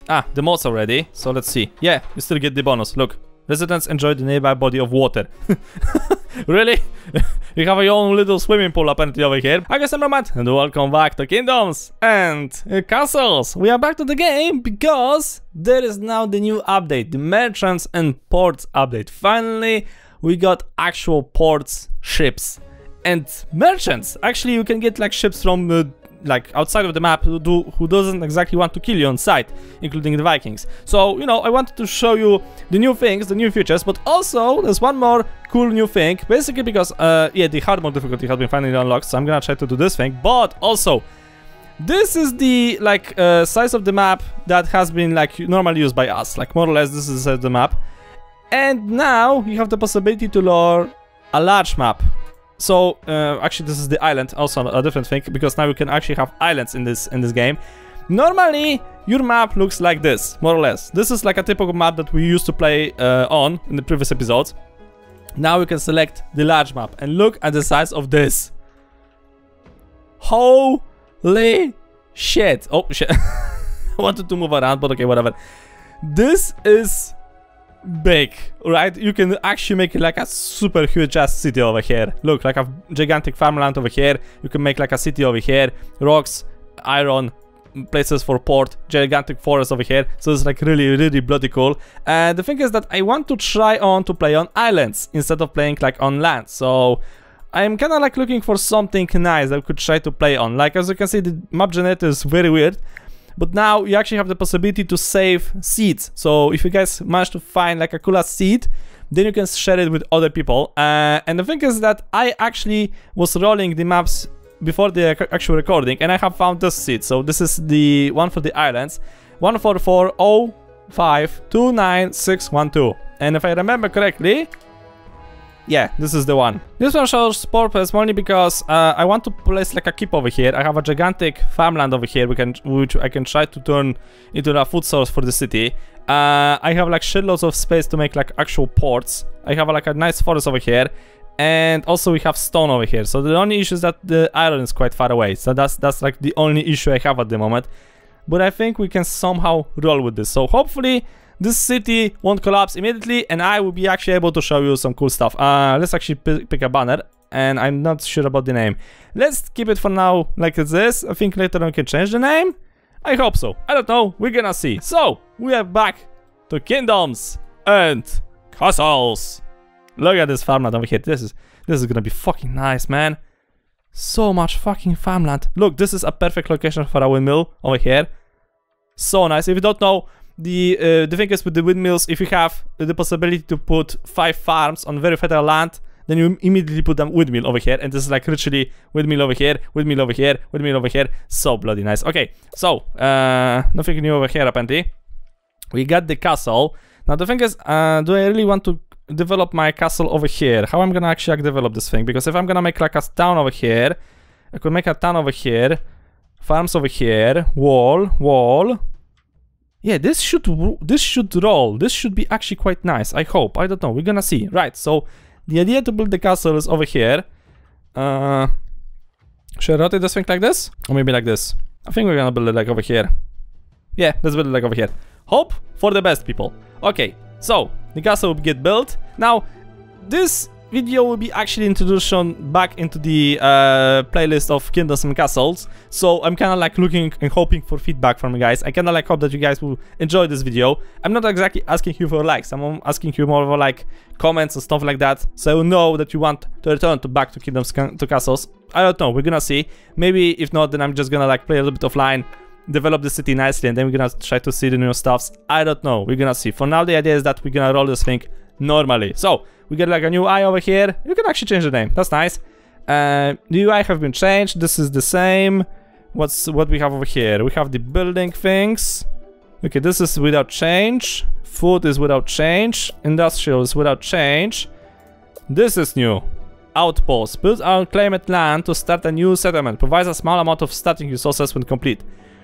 Ah, the mods already. So let's see. Yeah, you still get the bonus. Look, residents enjoy the nearby body of water. Really? You have your own little swimming pool apparently over here. I guess I'm Neodyinamite, and welcome back to Kingdoms and Castles. We are back to the game because there is now the new update, the Merchants and Ports update. Finally, we got actual ports, ships, and merchants. Actually, you can get like ships from like outside of the map who doesn't exactly want to kill you on sight, including the Vikings. So, you know, I wanted to show you the new things, the new features, but also there's one more cool new thing, basically because, yeah, the hard mode difficulty has been finally unlocked, so I'm gonna try to do this thing, but also, this is the, like, size of the map that has been, like, normally used by us, like, more or less this is the map, and now you have the possibility to lower a large map. So, actually this is the island, also a different thing, because now you can actually have islands in this game. Normally, your map looks like this, more or less. This is like a typical map that we used to play on in the previous episodes. Now you can select the large map, and look at the size of this. Holy shit. Oh, shit. I wanted to move around, but okay, whatever. This is big, right? You can actually make it like a super huge ass city over here. Look, like a gigantic farmland over here. You can make like a city over here. Rocks, iron, places for port, gigantic forest over here. So it's like really bloody cool. And the thing is that I want to try to play on islands instead of playing like on land. So I'm kind of like looking for something nice that I could try to play on. Like as you can see, the map generator is very weird. But now you actually have the possibility to save seeds. So if you guys manage to find like a cool ass seed, then you can share it with other people. And the thing is that I actually was rolling the maps before the actual recording, and I have found this seed. So this is the one for the islands, 14405296112. And if I remember correctly, yeah, this is the one. This one shows purpose only because I want to place like a keep over here. I have a gigantic farmland over here which I can try to turn into a food source for the city. I have like shitloads of space to make like actual ports. I have like a nice forest over here. And also we have stone over here. So the only issue is that the iron is quite far away. So that's like the only issue I have at the moment. But I think we can somehow roll with this. So hopefully this city won't collapse immediately, and I will be actually able to show you some cool stuff. Let's actually pick a banner, and I'm not sure about the name. Let's keep it for now like this. I think later on we can change the name. I hope so. I don't know. We're gonna see. So, we are back to Kingdoms and Castles. Look at this farmland over here. This is gonna be fucking nice, man. So much fucking farmland. Look, this is a perfect location for a windmill over here. So nice. If you don't know, the thing is with the windmills, if you have the possibility to put 5 farms on very fertile land, then you immediately put them windmill over here, and this is like literally windmill over here, windmill over here, windmill over here. So bloody nice. Okay, so nothing new over here apparently. We got the castle. Now the thing is, do I really want to develop my castle over here? How I'm gonna actually develop this thing? Because if I'm gonna make like a town over here, I could make a town over here, farms over here, wall. Yeah, this should roll. This should be actually quite nice. I hope. I don't know. We're gonna see. Right. So the idea to build the castle is over here. Should I rotate this thing like this, or maybe like this? I think we're gonna build it like over here. Yeah, let's build it like over here. Hope for the best, people. Okay. So the castle will get built. Now, this video will be actually introduction back into the playlist of Kingdoms and Castles. So I'm kind of like looking and hoping for feedback from you guys. I kind of like hope that you guys will enjoy this video. I'm not exactly asking you for likes. I'm asking you more for like comments and stuff like that. So I will know that you want to return back to Kingdoms to Castles. I don't know. We're gonna see. Maybe if not, then I'm just gonna like play a little bit offline, develop the city nicely, and then we're gonna try to see the new stuffs. I don't know. We're gonna see. For now, the idea is that we're gonna roll this thing normally. So we get like a new eye over here. You can actually change the name. That's nice. The UI have been changed. This is the same. What we have over here? We have the building things. Okay, this is without change. Food is without change. Industrial is without change. This is new. Outpost. Build on claimed land to start a new settlement. Provides a small amount of starting resources when complete.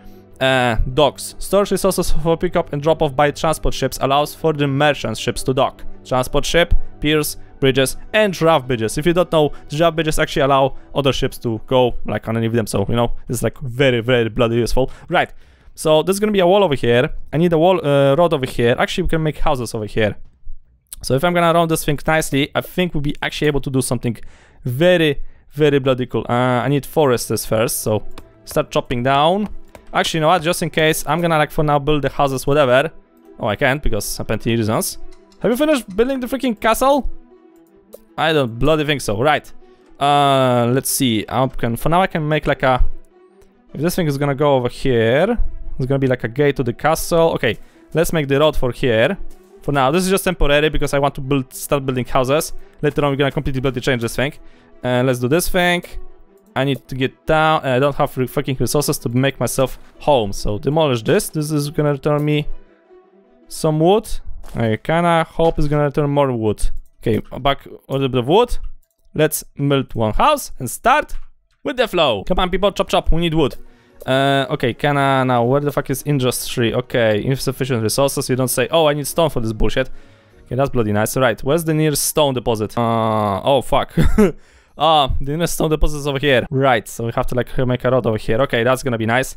Docks. Stores resources for pickup and drop off by transport ships. Allows for the merchant ships to dock. Transport ship, piers, bridges, and draft bridges. If you don't know, draft bridges actually allow other ships to go like underneath them. So, you know, it's like very bloody useful. Right. So there's gonna be a wall over here. I need a wall road over here. Actually, we can make houses over here. So if I'm gonna round this thing nicely, I think we'll be actually able to do something very, very bloody cool. I need foresters first, so start chopping down. Actually, you know what? Just in case, I'm gonna like for now build the houses, whatever. Oh, I can't because apparently reasons. Have you finished building the freaking castle? I don't bloody think so. Right. Let's see. For now, I can make like a. If this thing is gonna go over here, it's gonna be like a gate to the castle. Okay, let's make the road for here. For now, this is just temporary because I want to start building houses. Later on, we're gonna completely bloody change this thing. Let's do this thing. I need to get down. I don't have fucking resources to make myself home. So demolish this. This is gonna return me some wood. I kinda hope it's gonna return more wood. Okay, back a little bit of wood. Let's build one house and start with the flow. Come on, people, chop chop. We need wood. Okay, now where the fuck is industry? Okay, insufficient resources. You don't say, oh, I need stone for this bullshit. Okay, that's bloody nice. Right, where's the nearest stone deposit? Oh fuck. The nearest stone deposit is over here. Right, so we have to like make a road over here. Okay, that's gonna be nice.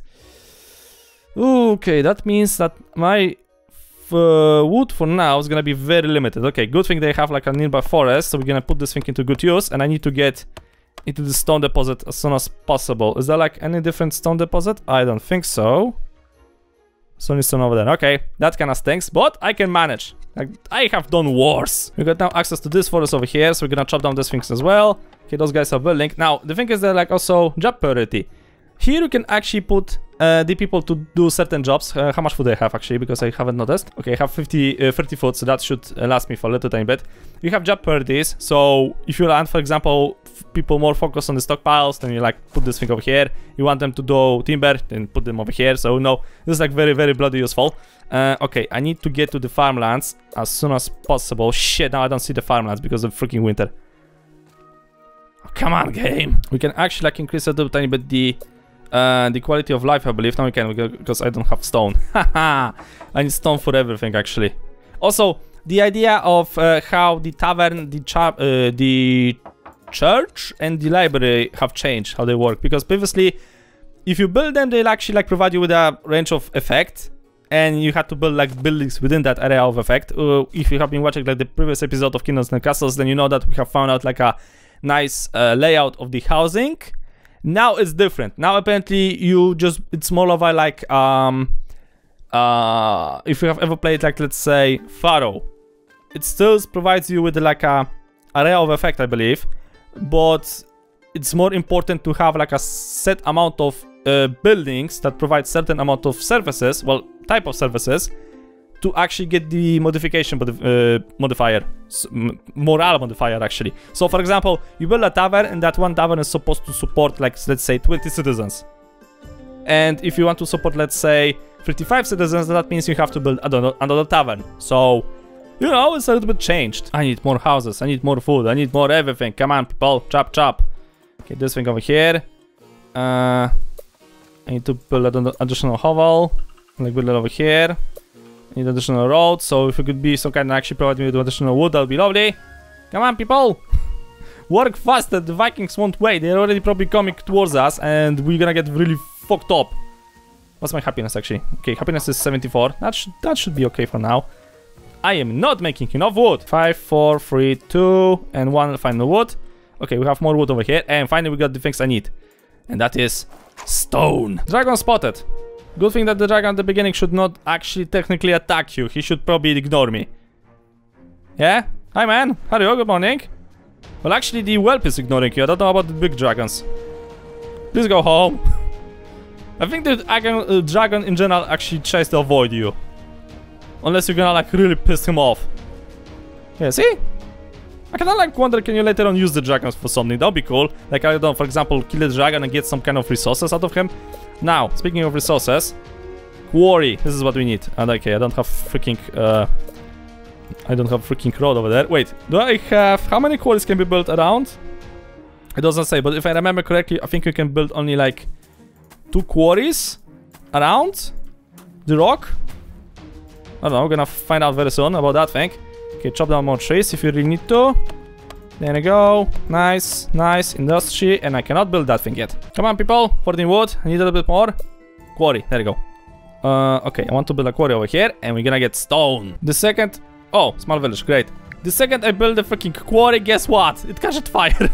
Okay, that means that my wood for now is gonna be very limited. Okay, good thing they have like a nearby forest, so we're gonna put this thing into good use, and I need to get into the stone deposit as soon as possible. Is there like any different stone deposit? I don't think so. So stone over there. Okay, that kind of stinks, but I can manage. Like, I have done worse. We got now access to this forest over here, so we're gonna chop down these things as well. Okay, those guys are building. Now, the thing is that like also job priority. Here you can actually put the people to do certain jobs. How much food I have actually, because I haven't noticed. Okay, I have 30 food, so that should last me for a little tiny bit. You have job priorities, so if you want, for example, people more focused on the stockpiles, then you like put this thing over here. You want them to do timber, then put them over here. So no, this is like very, very bloody useful. Okay, I need to get to the farmlands as soon as possible. Shit, now I don't see the farmlands because of freaking winter. Oh, come on, game. We can actually like increase a little tiny bit the quality of life, I believe. Now we can, because I don't have stone. Haha, I need stone for everything, actually. Also, the idea of how the tavern, the church, and the library have changed, how they work. Because previously, if you build them, they'll actually like provide you with a range of effect, and you had to build like buildings within that area of effect. If you have been watching like the previous episode of Kingdoms and Castles, then you know that we have found out like a nice layout of the housing. Now it's different. Now apparently it's more of a like if you have ever played like, let's say, Pharaoh, it still provides you with like a area of effect, I believe, but it's more important to have like a set amount of buildings that provide certain amount of services, well, type of services, to actually get the modification modifier, morale modifier actually. So for example, you build a tavern, and that one tavern is supposed to support like, let's say, 20 citizens. And if you want to support, let's say, 55 citizens, that means you have to build another tavern. So, you know, it's a little bit changed. I need more houses, I need more food, I need more everything. Come on, people, chop chop. Okay, this thing over here. I need to build an additional hovel. Like build it over here. I need additional road, so if it could be some kind of actually provide me with additional wood, that would be lovely. Come on, people! Work faster, the Vikings won't wait. They're already probably coming towards us, and we're gonna get really fucked up. What's my happiness, actually? Okay, happiness is 74. That should be okay for now. I am not making enough wood. 5, 4, 3, 2, and 1 final wood. Okay, we have more wood over here, and finally we got the things I need. And that is stone. Dragon spotted. Good thing that the dragon at the beginning should not actually technically attack you. He should probably ignore me. Yeah? Hi, man. How are you? Good morning. Well, actually, the whelp is ignoring you. I don't know about the big dragons. Please go home. I think the dragon in general actually tries to avoid you. Unless you're gonna like really piss him off. Yeah, see? I kinda like wonder, can you later on use the dragons for something? That would be cool. Like, I don't know, for example, kill the dragon and get some kind of resources out of him. Now, speaking of resources, quarry. This is what we need. And okay, I don't have freaking road over there. Wait, do I have... How many quarries can be built around? It doesn't say, but if I remember correctly, I think you can build only like 2 quarries around the rock. I don't know, we're gonna find out very soon about that thing. Okay, chop down more trees if you really need to. There we go. Nice, nice industry, and I cannot build that thing yet. Come on, people, 14 wood. I need a little bit more. Quarry, there we go. Okay, I want to build a quarry over here, and we're gonna get stone. The second... Oh, small village, great. The second I build a freaking quarry, guess what? It catches fire.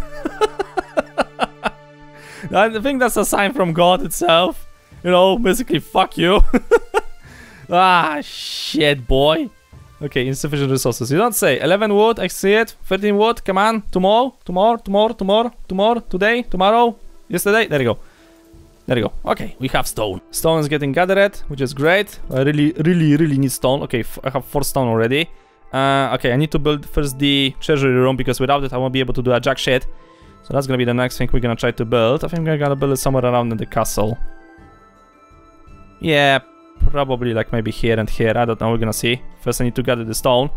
I think that's a sign from God itself. You know, basically, fuck you. Ah, shit, boy. Okay, insufficient resources. You don't say. 11 wood, I see it. 13 wood, come on. Tomorrow, today, tomorrow, yesterday. There you go. There you go. Okay, we have stone. Stone is getting gathered, which is great. I really need stone. Okay, I have 4 stone already. Okay, I need to build first the treasury room, because without it I won't be able to do a jack shit. So that's gonna be the next thing we're gonna try to build. I think we're gonna build it somewhere around in the castle. Yeah, probably like maybe here and here. I don't know, we're gonna see. First I need to gather the stone.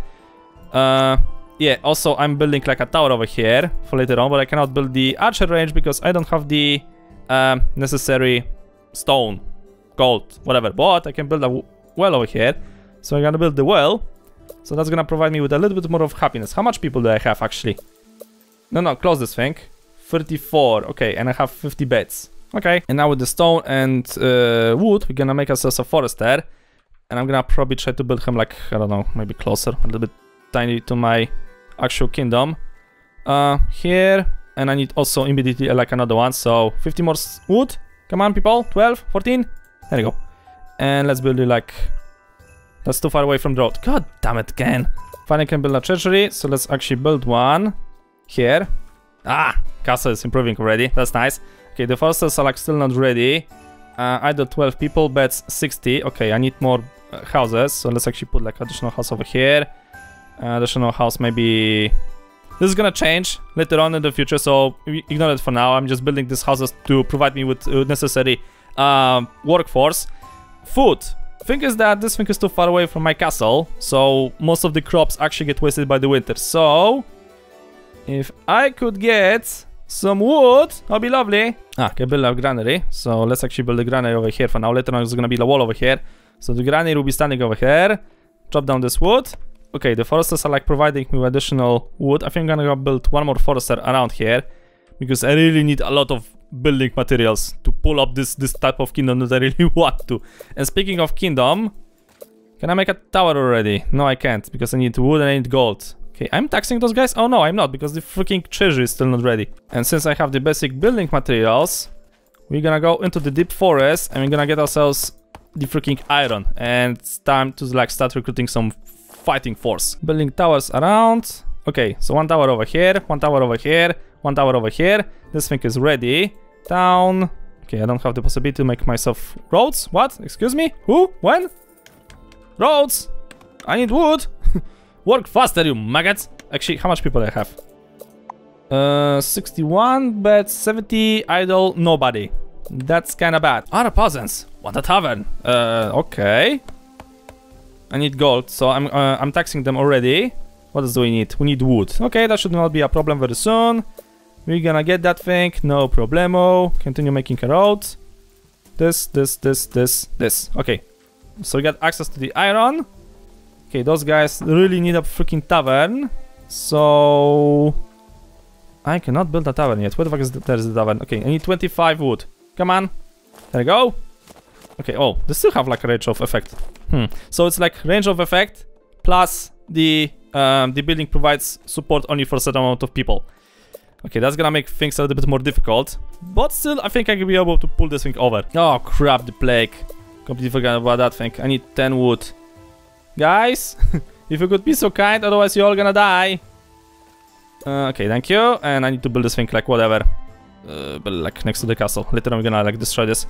Yeah, also I'm building like a tower over here for later on, but I cannot build the archer range because I don't have the necessary stone, gold, whatever. But I can build a well over here. So I'm gonna build the well. So that's gonna provide me with a little bit more of happiness. How much people do I have actually? No, close this thing. 34, okay, and I have 50 beds. Okay, and now with the stone and wood, we're gonna make ourselves a forester. And I'm gonna probably try to build him like, I don't know, maybe closer, a little bit tiny to my actual kingdom. Here, and I need also immediately like another one, so 50 more wood. Come on, people, 12, 14, there you go. And let's build it like... That's too far away from the road. God damn it, again. Finally can build a treasury, so let's actually build one here. Ah, castle is improving already. That's nice. Okay, the foresters are like still not ready. Either 12 people, beds 60. Okay, I need more houses, so let's actually put like additional house over here. Additional house maybe... This is gonna change later on in the future, so ignore it for now. I'm just building these houses to provide me with necessary workforce. Food. Thing is that this thing is too far away from my castle, so most of the crops actually get wasted by the winter. So if I could get some wood, that'll be lovely. Okay, build a granary. So let's actually build a granary over here for now. Later on there's gonna be a wall over here. So the granary will be standing over here. Drop down this wood. Okay, the foresters are like providing me with additional wood. I think I'm gonna go build one more forester around here, because I really need a lot of building materials to pull up this type of kingdom that I really want to. And speaking of kingdom, can I make a tower already? No, I can't, because I need wood and I need gold. Okay, I'm taxing those guys? Oh no, I'm not, because the freaking treasure is still not ready. And since I have the basic building materials, we're gonna go into the deep forest and we're gonna get ourselves the freaking iron. And it's time to like start recruiting some fighting force. Building towers around. Okay, so one tower over here, one tower over here, one tower over here. This thing is ready. Down. Okay, I don't have the possibility to make myself roads. What? Excuse me? Who? When? Roads! I need wood! Work faster, you maggots! Actually, how much people do I have? 61, but 70, idle, nobody. That's kinda bad. Other peasants. Want a tavern? Okay. I need gold, so I'm taxing them already. What else do we need? We need wood. Okay, that should not be a problem very soon. We're gonna get that thing, no problemo. Continue making a road. This. Okay, so we got access to the iron. Okay, those guys really need a freaking tavern. So... I cannot build a tavern yet. Where the fuck is there's the tavern? Okay, I need 25 wood. Come on. There we go. Okay, oh, they still have like a range of effect. So it's like range of effect plus the building provides support only for a certain amount of people. Okay, that's gonna make things a little bit more difficult. But still, I think I can be able to pull this thing over. Oh crap, the plague. Completely forgot about that thing. I need 10 wood. Guys, if you could be so kind, otherwise you're all gonna die. Okay, thank you. And I need to build this thing like whatever. But like next to the castle. Later on we're gonna like destroy this.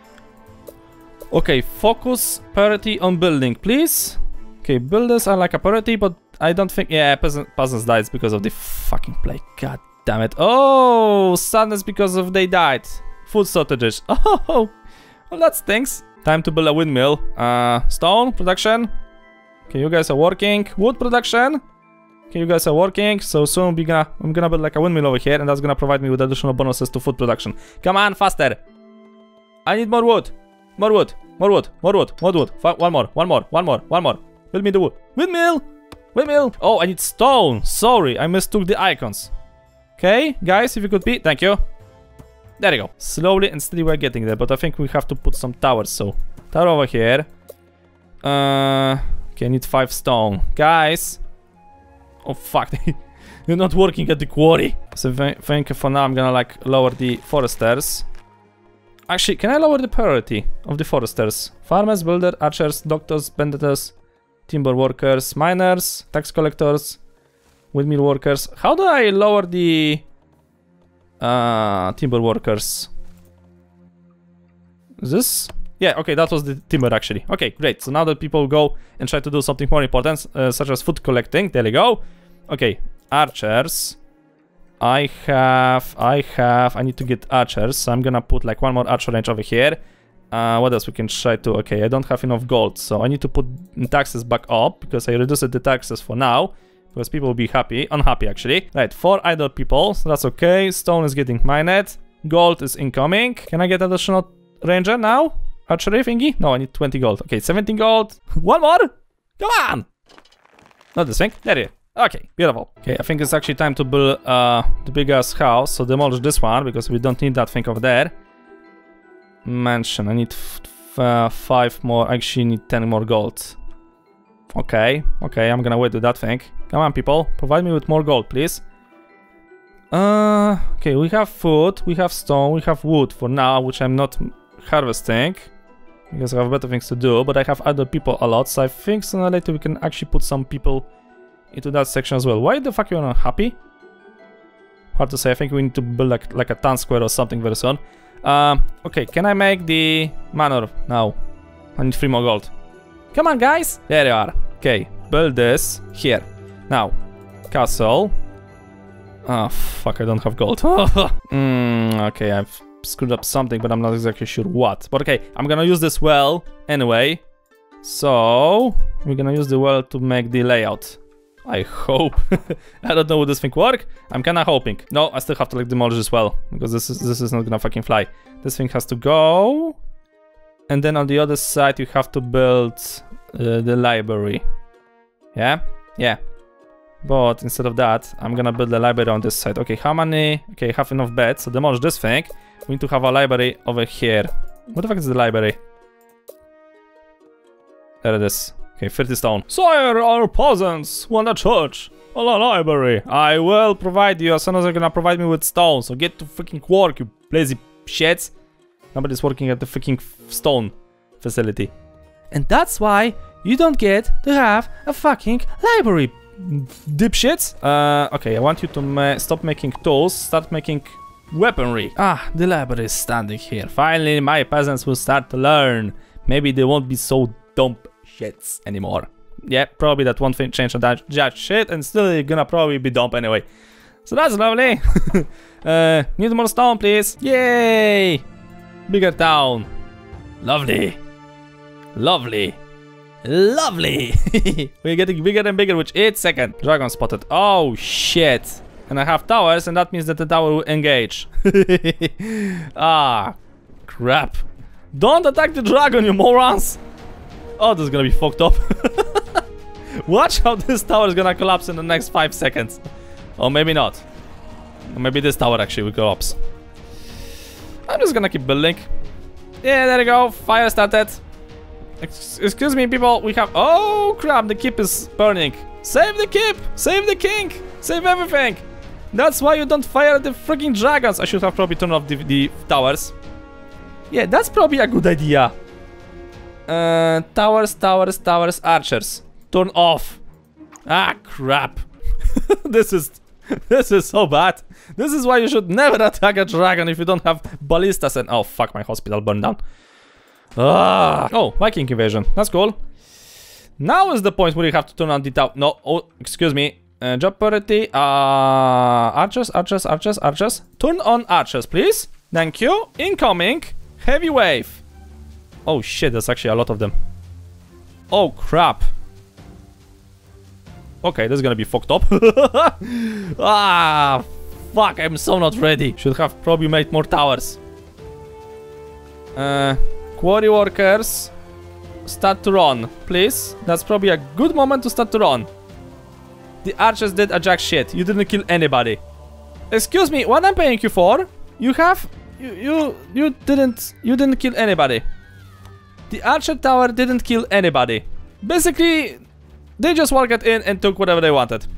Okay, focus priority on building, please. Okay, builders are like a priority, but I don't think... Yeah, peasants died because of the fucking plague. God damn it. Oh, sadness because of they died. Food shortages. Oh, well that stinks. Time to build a windmill. Stone production. Okay, you guys are working. Wood production. Okay, you guys are working. So soon I'm gonna build like a windmill over here, and that's gonna provide me with additional bonuses to food production. Come on, faster. I need more wood. More wood. More wood. More wood. More wood. One more. Build me the wood. Windmill. Windmill. Oh, I need stone. Sorry, I mistook the icons. Okay, guys, if you could be... Thank you. There you go. Slowly and steadily we're getting there, but I think we have to put some towers, so... Tower over here. Okay, I need 5 stone. Guys! Oh fuck, they're not working at the quarry. So I think for now I'm gonna like lower the foresters. Actually, can I lower the priority of the foresters? Farmers, builder, archers, doctors, banditers, timber workers, miners, tax collectors, windmill workers. How do I lower the timber workers? This? Yeah, okay, that was the timber actually. Okay, great. So now that people go and try to do something more important, such as food collecting. There we go. Okay, archers. I need to get archers, so I'm gonna put like one more archer range over here. What else we can try to? Okay, I don't have enough gold, so I need to put taxes back up because I reduced the taxes for now. Because people will be unhappy actually. Right, 4 idle people, so that's okay. Stone is getting mined. Gold is incoming. Can I get additional ranger now? Archery thingy? No, I need 20 gold. Okay, 17 gold. One more! Come on! Not this thing. There you go. Okay, beautiful. Okay, I think it's actually time to build the big ass house. So demolish this one because we don't need that thing over there. Mansion. I need 5 more. I actually need 10 more gold. Okay, I'm gonna wait with that thing. Come on, people. Provide me with more gold, please. Okay, we have food, we have stone, we have wood for now, which I'm not harvesting. Because I have better things to do, but I have other people a lot, so I think sooner or later we can actually put some people into that section as well. Why the fuck are you not happy? Hard to say. I think we need to build like a town square or something very soon. Okay, can I make the manor now? I need 3 more gold. Come on, guys! There you are. Okay, build this here. Now, castle. Oh, fuck, I don't have gold. Okay, I've screwed up something, but I'm not exactly sure what. But okay, I'm gonna use this well anyway. So, we're gonna use the well to make the layout. I hope. I don't know would this thing work. I'm kinda hoping. No, I still have to like demolish this well, because this is not gonna fucking fly. This thing has to go. And then on the other side you have to build the library. Yeah? Yeah. But instead of that, I'm gonna build a library on this side. Okay, how many? Okay, I have enough beds, so demolish this thing. We need to have a library over here. What the fuck is the library? There it is. Okay, 30 stone. Sire, our peasants want a church or a library. I will provide you as soon as you're gonna provide me with stone. So get to freaking work, you lazy shits. Nobody's working at the freaking stone facility. And that's why you don't get to have a fucking library, dipshits. Okay, I want you to stop making tools, start making weaponry. Ah, the library is standing here. Finally, my peasants will start to learn. Maybe they won't be so dumb shits anymore. Yeah, probably that won't change on that shit, and still you're gonna probably be dumb anyway. So that's lovely. Need more stone, please. Yay! Bigger town. Lovely. Lovely. Lovely! We're getting bigger and bigger with each second. Dragon spotted. Oh shit. And I have towers, and that means that the tower will engage. Ah, crap. Don't attack the dragon, you morons! Oh, this is gonna be fucked up. Watch how this tower is gonna collapse in the next 5 seconds. Or maybe not. Or maybe this tower actually will collapse. I'm just gonna keep building. Yeah, there you go. Fire started. Excuse me, people. We have... Oh, crap. The keep is burning. Save the keep. Save the king. Save everything. That's why you don't fire the freaking dragons. I should have probably turned off the towers. Yeah, that's probably a good idea. Towers, archers. Turn off. Ah, crap. This is so bad. This is why you should never attack a dragon if you don't have ballistas and... Oh, fuck, my hospital burned down. Ah. Oh, Viking invasion. That's cool. Now is the point where you have to turn on the tower. No, oh, excuse me. Job priority. Archers. Turn on archers, please. Thank you. Incoming. Heavy wave. Oh, shit, there's actually a lot of them. Oh, crap. Okay, this is gonna be fucked up. Ah, fuck, I'm so not ready. Should have probably made more towers. Quarry workers, start to run, please. That's probably a good moment to start to run. The archers did a jack shit. You didn't kill anybody. Excuse me, what I'm paying you for? You have... You didn't kill anybody. The archer tower didn't kill anybody. Basically, they just walked in and took whatever they wanted.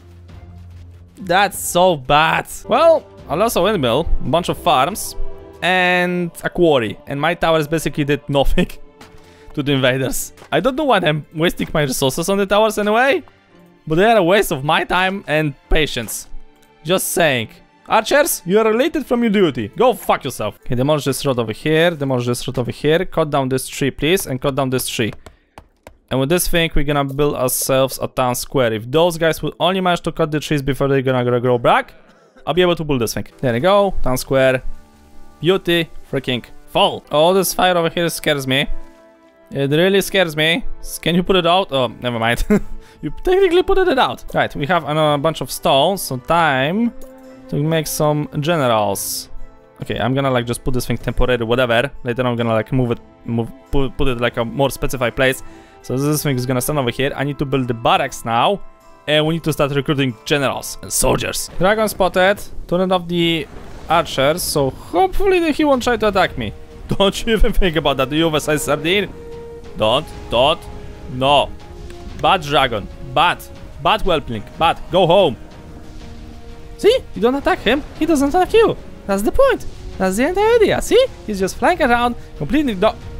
That's so bad. Well, I lost a windmill, a bunch of farms, and a quarry. And my towers basically did nothing to the invaders. I don't know why I'm wasting my resources on the towers anyway, but they are a waste of my time and patience. Just saying. Archers, you are related from your duty. Go fuck yourself. Okay, demolish this road over here, demolish this road over here. Cut down this tree, please, and cut down this tree. And with this thing, we're gonna build ourselves a town square. If those guys would only manage to cut the trees before they're gonna grow back, I'll be able to build this thing. There we go, town square. Beauty, freaking fall. Oh, this fire over here scares me. It really scares me. Can you put it out? Oh, never mind. You technically put it out. Right, we have a bunch of stones, so time to make some generals. Okay, I'm gonna like just put this thing temporary, whatever. Later on I'm gonna like put it like a more specified place. So this thing is gonna stand over here. I need to build the barracks now, and we need to start recruiting generals and soldiers. Dragon spotted. Turn off the archers, so hopefully he won't try to attack me. Don't you even think about that, you oversized sardine. Don't, no. Bad dragon, bad whelpling, bad, go home. See, you don't attack him, he doesn't attack you. That's the point, that's the entire idea, see? He's just flying around, completely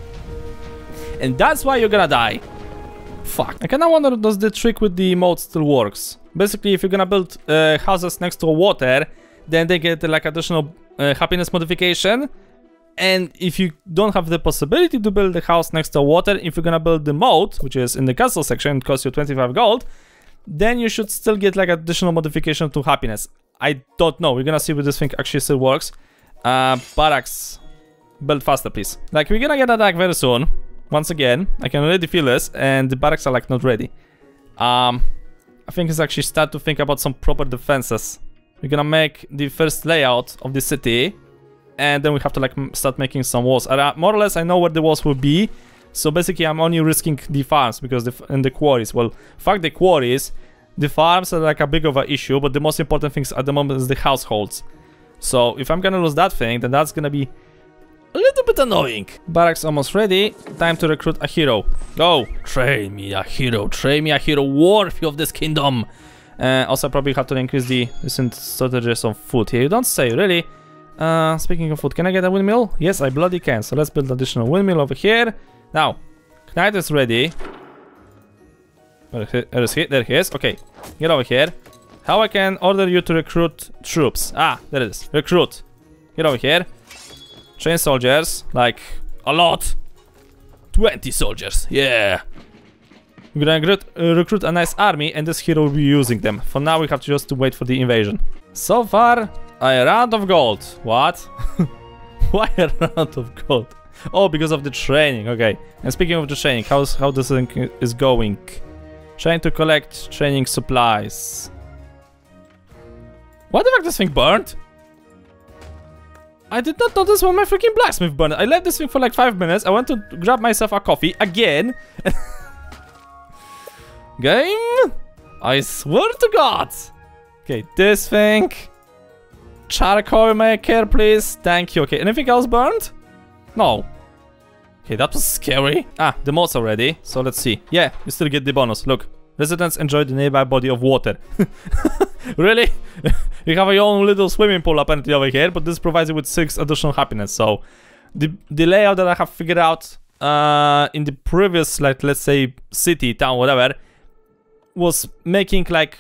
and that's why you're gonna die. Fuck. I kinda wonder, does the trick with the moat still works? Basically, if you're gonna build houses next to water, then they get like additional happiness modification. And if you don't have the possibility to build the house next to water, if you're gonna build the moat, which is in the castle section, it costs you 25 gold, then you should still get like additional modification to happiness. I don't know, we're gonna see if this thing actually still works. Barracks, build faster please. Like, we're gonna get attacked very soon. Once again, I can already feel this, and the barracks are like not ready. I think it's actually start to think about some proper defenses. We're gonna make the first layout of the city, and then we have to like start making some walls. More or less I know where the walls will be, so basically I'm only risking the farms because and the quarries. Well, fuck the quarries. The farms are like a big of an issue, but the most important things at the moment is the households. So if I'm gonna lose that thing, then that's gonna be a little bit annoying. Barracks almost ready. Time to recruit a hero. Go! Train me a hero. Train me a hero worthy of this kingdom. Also probably have to increase the recent shortages of food here. You don't say, really? Speaking of food, can I get a windmill? Yes, I bloody can. So let's build additional windmill over here. Now, Knight is ready. There he is. Okay, get over here. How I can order you to recruit troops? Ah, there it is. Recruit. Get over here. Train soldiers, like a lot. 20 soldiers, yeah. We're gonna recruit a nice army, and this hero will be using them. For now, we have to just wait for the invasion. So far, a round of gold. What? Why a round of gold? Oh, because of the training. Okay. And speaking of the training, how this thing is going? Trying to collect training supplies. What the fuck? This thing burned? I did not notice when my freaking blacksmith burned. I left this thing for like 5 minutes. I went to grab myself a coffee again. Game? I swear to God. Okay, this thing. Charcoal maker, please. Thank you. Okay, anything else burned? No. Okay, that was scary. Ah, the mods are ready. So let's see. Yeah, you still get the bonus. Look. Residents enjoy the nearby body of water. Really? You have your own little swimming pool apparently over here, but this provides you with 6 additional happiness. So the layout that I have figured out in the previous, like, let's say city, town, whatever, was making like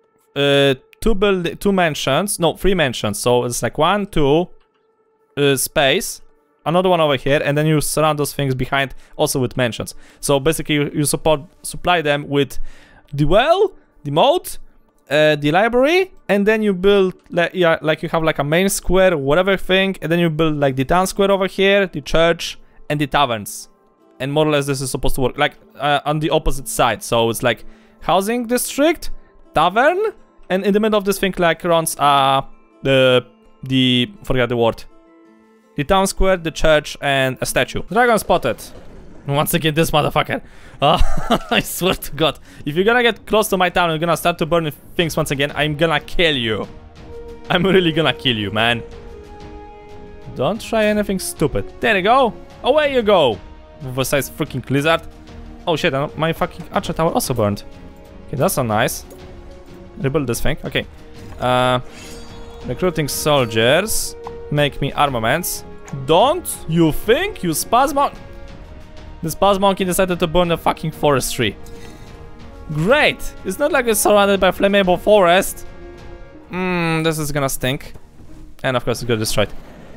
2 mansions, no, 3 mansions. So it's like 1, 2 space, another one over here, and then you surround those things behind also with mansions. So basically you supply them with the well, the moat, the library, and then you build like, yeah, like you have like a main square, whatever thing, and then you build like the town square over here, the church, and the taverns. And more or less this is supposed to work like on the opposite side. So it's like housing district, tavern, and in the middle of this thing like runs forget the word. The town square, the church, and a statue. Dragon spotted. Once again, this motherfucker. I swear to God. If you're gonna get close to my town and you're gonna start to burn things once again, I'm gonna kill you. I'm really gonna kill you, man. Don't try anything stupid. There you go. Away you go. oversized freaking lizard. Oh shit, and my fucking archer tower also burned. Okay, that's so nice. Rebuild this thing, okay. Recruiting soldiers. Make me armaments. Don't you think, you spaz The spaz monkey decided to burn the fucking forestry. Great! It's not like it's surrounded by flammable forest. This is gonna stink. And of course it's gonna destroy it.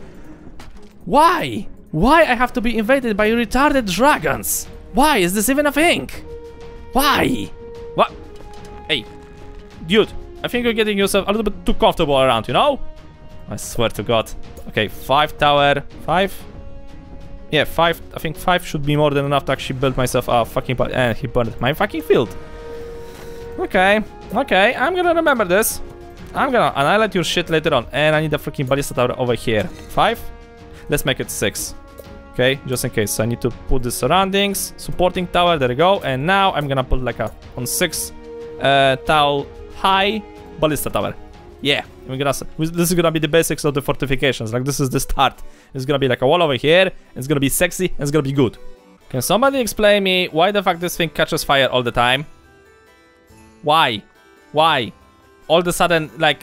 Why? Why I have to be invaded by retarded dragons? Why is this even a thing? Why? What? Hey, dude, I think you're getting yourself a little bit too comfortable around, you know? I swear to God. Okay, 5 tower, 5? Yeah, 5, I think 5 should be more than enough to actually build myself a fucking... And he burned my fucking field. Okay, okay, I'm gonna remember this. I'm gonna annihilate your shit later on. And I need a freaking ballista tower over here. 5? Let's make it 6. Okay, just in case. So I need to put the surroundings. Supporting tower, there we go. And now I'm gonna put like a on 6 tall high ballista tower. Yeah, this is gonna be the basics of the fortifications. Like, this is the start. It's gonna be like a wall over here. It's gonna be sexy. And it's gonna be good. Can somebody explain me why the fuck this thing catches fire all the time? Why? Why? All of a sudden, like...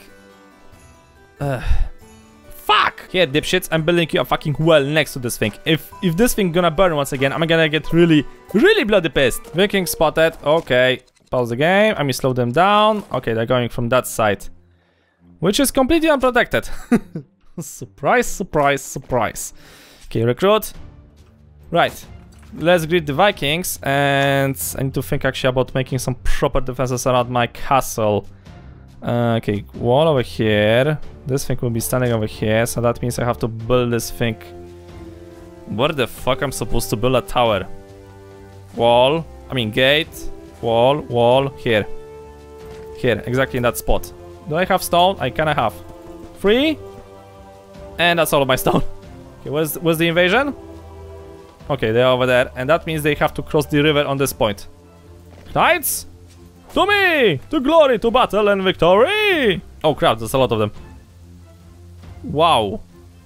Fuck! Here, dipshits, I'm building you a fucking well next to this thing. If this thing gonna burn once again, I'm gonna get really, really bloody pissed. Viking spotted. Okay. Pause the game. I mean, slow them down. Okay, they're going from that side. Which is completely unprotected. Surprise, surprise, surprise. Okay, recruit. Right. Let's greet the Vikings. And I need to think actually about making some proper defenses around my castle. Okay, wall over here. This thing will be standing over here. So that means I have to build this thing. Where the fuck I'm supposed to build a tower? Wall. I mean gate. Wall. Wall. Here. Here. Exactly in that spot. Do I have stone? I kinda have. 3. And that's all of my stone. Okay, where's the invasion? Okay, they're over there. And that means they have to cross the river on this point. Knights? To me! To glory, to battle and victory! Oh crap, there's a lot of them. Wow.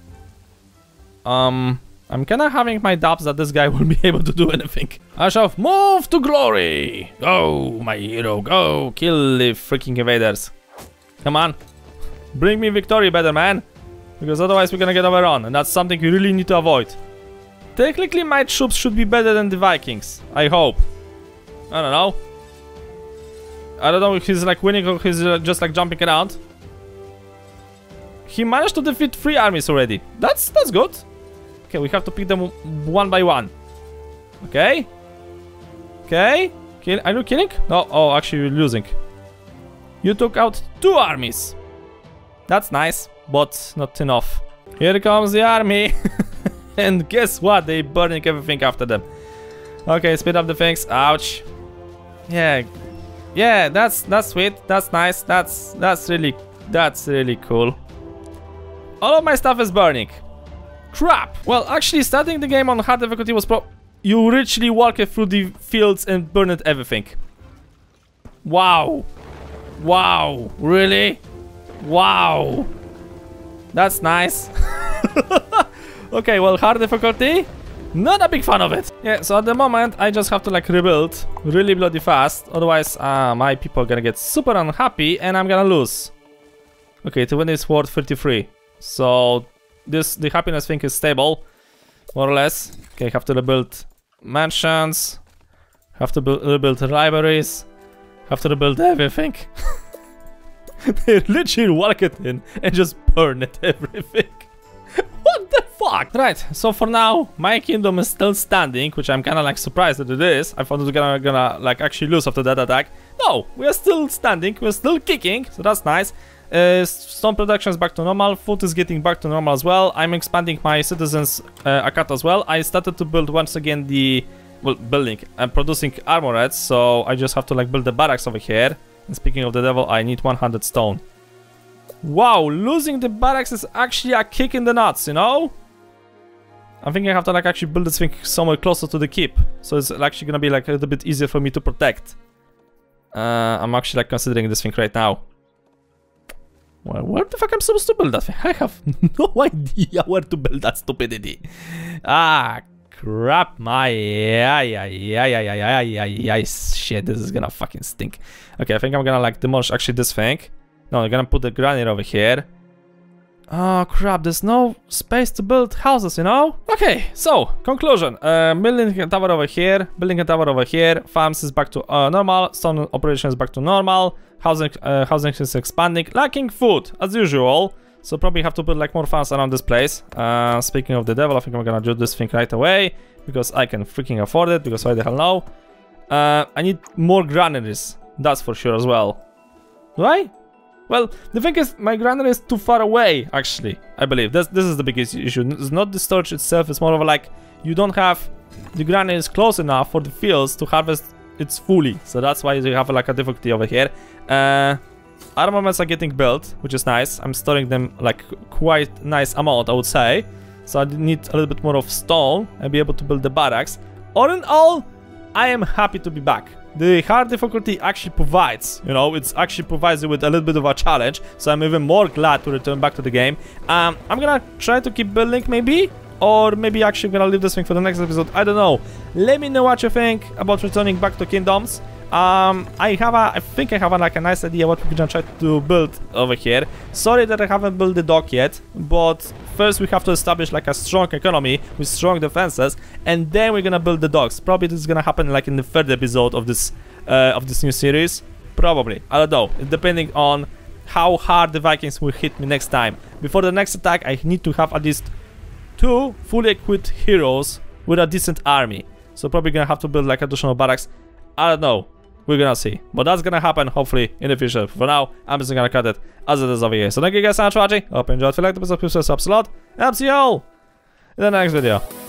I'm kinda having my doubts that this guy will be able to do anything. I shall move to glory! Go, my hero, go! Kill the freaking invaders. Come on. Bring me victory, better man. Because otherwise we're gonna get overrun, and that's something you really need to avoid. Technically my troops should be better than the Vikings. I hope. I don't know. I don't know if he's like winning or he's just like jumping around. He managed to defeat 3 armies already. That's good. Okay, we have to pick them one by one. Okay. Okay. Are you killing? No. Oh, actually you're losing. You took out 2 armies. That's nice, but not enough. Here comes the army. And guess what? They burning everything after them. Okay, speed up the things. Ouch. Yeah. Yeah, that's sweet. That's nice. That's really cool. All of my stuff is burning. Crap. Well, actually, starting the game on hard difficulty was you literally walked through the fields and burned everything. Wow. Wow. Really? Wow. That's nice. Okay, well, hard difficulty. Not a big fan of it. Yeah, so at the moment, I just have to like rebuild really bloody fast. Otherwise, my people are gonna get super unhappy and I'm gonna lose. Okay, to win is worth 33. So, the happiness thing is stable, more or less. Okay, have to rebuild mansions. Have to rebuild libraries. Have to rebuild everything. They literally walk it in and just burn it, everything. What the fuck? Right, so for now, my kingdom is still standing, which I'm kinda like surprised that it is. I thought it was gonna like actually lose after that attack. No, we are still standing, we're still kicking, so that's nice. Stone production is back to normal, food is getting back to normal as well. I'm expanding my citizens account as well. I started to build once again I'm producing armorets, so I just have to like build the barracks over here. And speaking of the devil, I need 100 stone. Wow, losing the barracks is actually a kick in the nuts, you know? I think I have to like actually build this thing somewhere closer to the keep. So it's actually gonna be like a little bit easier for me to protect. I'm actually like considering this thing right now. Well, where the fuck I'm supposed to build that thing? I have no idea where to build that stupidity. Ah, crap. Shit, this is gonna fucking stink. Okay, I think I'm gonna like demolish actually this thing. No, I'm gonna put the granary over here. Oh crap, there's no space to build houses, you know? Okay, so, conclusion. Building a tower over here, building a tower over here, farms is back to normal, stone operation is back to normal, housing is expanding, lacking food, as usual. So probably have to put like more farms around this place. Speaking of the devil, I think I'm gonna do this thing right away, because I can freaking afford it, because why the hell no? I need more granaries, that's for sure as well. Do I? Well, the thing is, my granary is too far away, actually, I believe. This is the biggest issue. It's not the storage itself, it's more of like, you don't have the granary is close enough for the fields to harvest it fully. So that's why you have like a difficulty over here. Armaments are getting built, which is nice. I'm storing them like quite nice amount, I would say. So I need a little bit more of stone and be able to build the barracks. All in all, I am happy to be back. The hard difficulty actually provides, you know, it actually provides you with a little bit of a challenge, so I'm even more glad to return back to the game. I'm gonna try to keep building maybe, or maybe actually gonna leave this thing for the next episode, I don't know. Let me know what you think about returning back to Kingdoms. I think I have like a nice idea what we're gonna try to build over here. Sorry that I haven't built the dock yet, but first we have to establish like a strong economy with strong defenses, and then we're gonna build the docks. Probably this is gonna happen like in the third episode of this new series. Probably, I don't know, depending on how hard the Vikings will hit me next time. Before the next attack, I need to have at least 2 fully equipped heroes with a decent army. So probably gonna have to build like additional barracks. I don't know. We're gonna see, but that's gonna happen hopefully in the future. For now, I'm just gonna cut it as it is over here. So thank you guys so much for watching. Hope you enjoyed. If you liked the episode, please subscribe a lot. And I'll see you all in the next video.